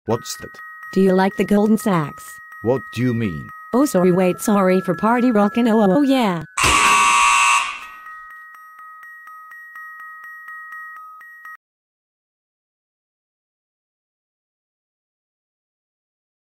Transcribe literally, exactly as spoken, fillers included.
What's that? Do you like the golden sax? What do you mean? Oh sorry wait sorry for party rockin' oh oh oh yeah.